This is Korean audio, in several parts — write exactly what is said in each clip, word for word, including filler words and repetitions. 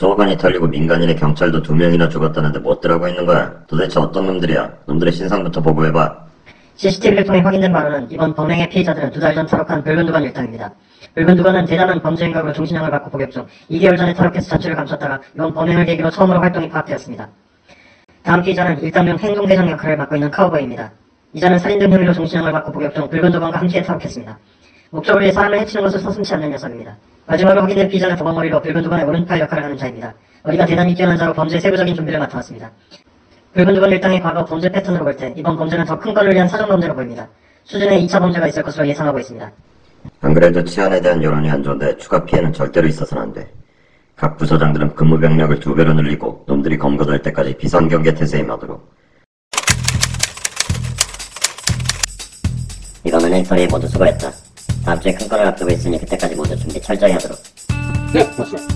소관이 털리고 민간인의 경찰도 두 명이나 죽었다는데 뭐 어쩌라고 있는 거야? 도대체 어떤 놈들이야? 놈들의 신상부터 보고해봐. 씨씨티비를 통해 확인된 바로는 이번 범행의 피해자들은 두 달 전 탈옥한 붉은 두건 일당입니다. 붉은 두건은 대단한 범죄 행각으로 종신형을 받고 복역 중 이 개월 전에 탈옥해서 자취를 감췄다가 이번 범행을 계기로 처음으로 활동이 파악되었습니다. 다음 피의자는 일당 중 행동대장 역할을 맡고 있는 카우보이입니다. 이자는 살인 등 혐의로 종신형을 받고 복역 중 붉은 두건과 함께 탈옥했습니다. 목적을 위해 사람을 해치는 것을 서슴지 않는 녀석입니다. 마지막으로 확인된 피의자는 도망머리로 붉은 두건의 오른팔 역할을 하는 자입니다. 머리가 대단히 뛰어난 자로 범죄의 세부적인 준비를 맡아왔습니다. 붉은 두건 일당의 과거 범죄 패턴으로 볼 때 이번 범죄는 더 큰 건을 위한 사정 범죄로 보입니다. 수준의 이 차 범죄가 있을 것으로 예상하고 있습니다. 안 그래도 치안에 대한 여론이 안 좋은데 추가 피해는 절대로 있어서는 안 돼. 각 부서장들은 근무 병력을 두 배로 늘리고 놈들이 검거될 때까지 비상경계 태세에 임하도록. 이번 은행 처리에 모두 수고했다. 다음 주에 큰 건을 앞두고 있으니 그때까지 모두 준비 철저히 하도록. 네, 맞습니다.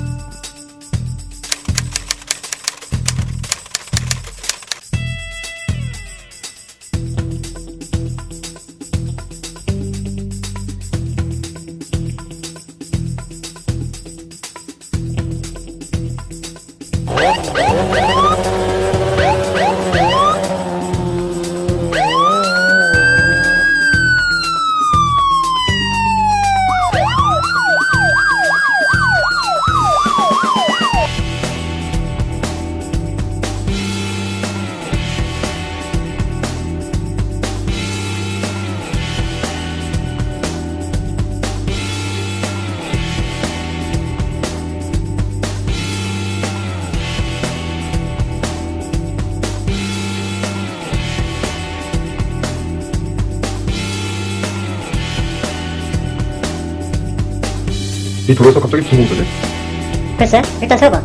이 도로에서 갑자기 무슨 공소지? 글쎄, 일단 세워봐.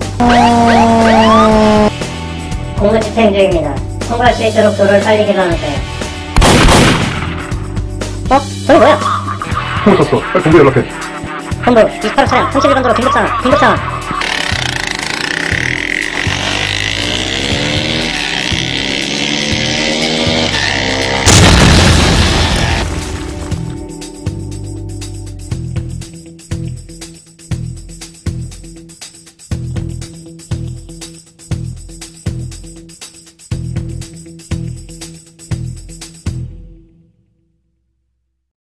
공무 집행 중입니다. 통과할 수 있도록 도로를 빨리 개방하세요. 어? 저기 뭐야? 통을 쳤어. 빨리 본부에 연락해. 본부 이십팔 호 차량 삼십일 번 도로 긴급상황, 긴급상황.